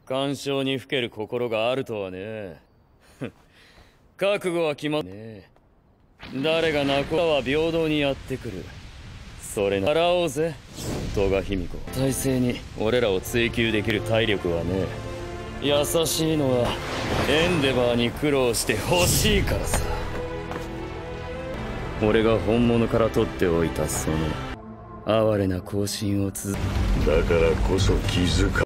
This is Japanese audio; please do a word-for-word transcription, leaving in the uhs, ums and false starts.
干渉にふける心があるとはね。覚悟は決まっね。誰が泣こうかは平等にやってくる。それならおうぜ、戸賀卑弥呼。体制に俺らを追求できる体力はね。優しいのはエンデバーに苦労して欲しいからさ。俺が本物から取っておいたその哀れな行進を続け、 だからこそ気づか